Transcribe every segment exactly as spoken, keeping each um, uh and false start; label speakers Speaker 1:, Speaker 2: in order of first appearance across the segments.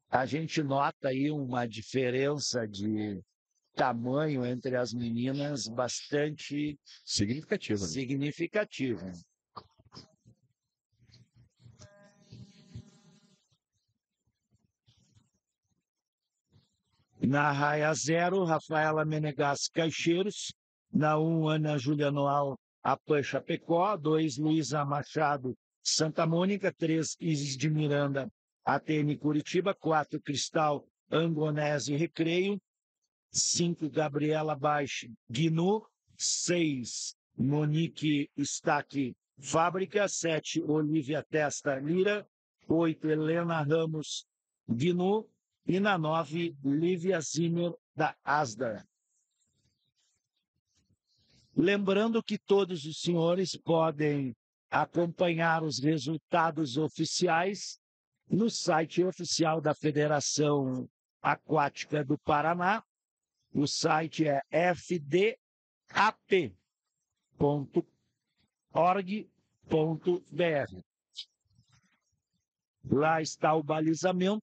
Speaker 1: a gente nota aí uma diferença de tamanho entre as meninas bastante
Speaker 2: Significativo, né?
Speaker 1: significativa. Na raia zero, Rafaela Menegas Caixeiros. Na um, Ana Júlia Noal, Apan Chapecó. dois, Luísa Machado, Santa Mônica. três, Isis de Miranda, A T N Curitiba. quatro, Cristal, Angonese Recreio. cinco, Gabriela Baixo, Guinu. seis, Monique Staque, Fábrica. sete, Olivia Testa, Lira. oito, Helena Ramos, Guinu. E na nove, Lívia Zimmer, da Asda. Lembrando que todos os senhores podem acompanhar os resultados oficiais no site oficial da Federação Aquática do Paraná. O site é f d a p ponto org ponto b r. Lá está o balizamento.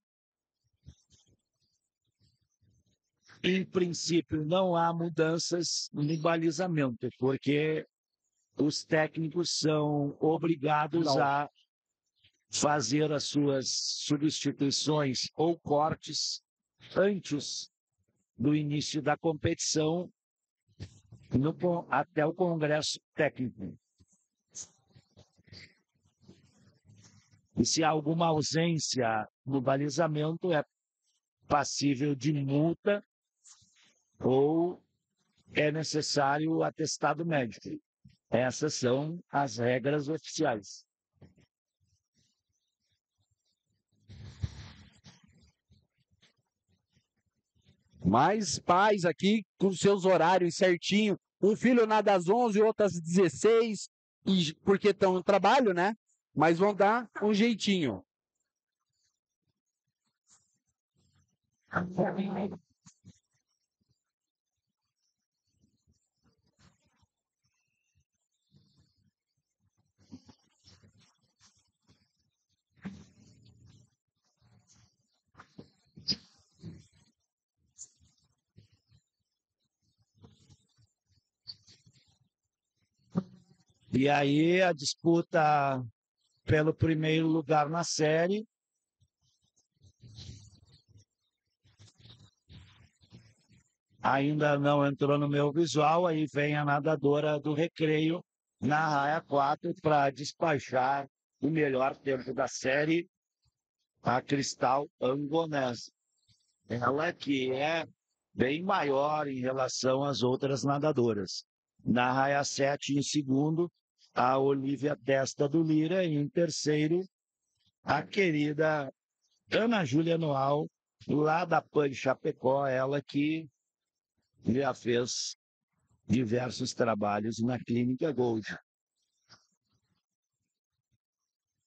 Speaker 1: Em princípio, não há mudanças no balizamento, porque os técnicos são obrigados
Speaker 2: Não.
Speaker 1: a fazer as suas substituições ou cortes antes do início da competição no, até o Congresso Técnico. E se há alguma ausência no balizamento, é passível de multa ou é necessário atestado médico. Essas são as regras oficiais.
Speaker 2: Mais pais aqui com seus horários certinho. Um filho nada às onze, outro às dezesseis, e porque estão no trabalho, né? Mas vão dar um jeitinho.
Speaker 1: E aí a disputa pelo primeiro lugar na série. Ainda não entrou no meu visual, aí vem a nadadora do Recreio na raia quatro para despachar o melhor tempo da série, a Cristal Angonese. Ela que é bem maior em relação às outras nadadoras. Na raia sete, em segundo, a Olivia Testa do Lira, e em terceiro, a querida Ana Júlia Noal, lá da Pan Chapecó, ela que já fez diversos trabalhos na Clínica Gold.